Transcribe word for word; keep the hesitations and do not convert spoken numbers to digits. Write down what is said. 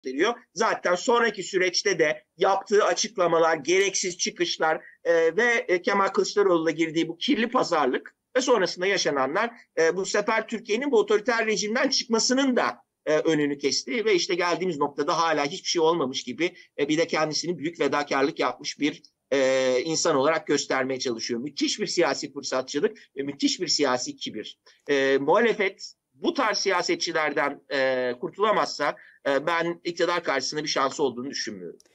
gösteriyor. Zaten sonraki süreçte de yaptığı açıklamalar, gereksiz çıkışlar e, ve e, Kemal Kılıçdaroğlu'na girdiği bu kirli pazarlık ve sonrasında yaşananlar e, bu sefer Türkiye'nin bu otoriter rejimden çıkmasının da e, önünü kesti ve işte geldiğimiz noktada hala hiçbir şey olmamış gibi e, bir de kendisini büyük fedakarlık yapmış bir e, insan olarak göstermeye çalışıyor. Müthiş bir siyasi fırsatçılık ve müthiş bir siyasi kibir. E, muhalefet bu tarz siyasetçilerden e, kurtulamazsa e, ben iktidar karşısında bir şansı olduğunu düşünmüyorum.